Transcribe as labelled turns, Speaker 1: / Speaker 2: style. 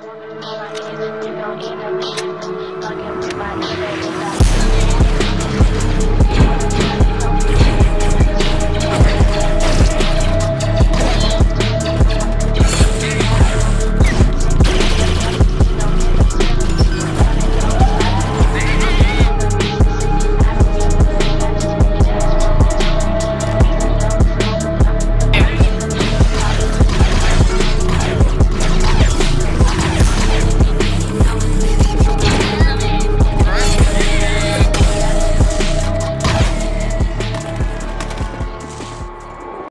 Speaker 1: You don't eat no shit. Fuck everybody, baby.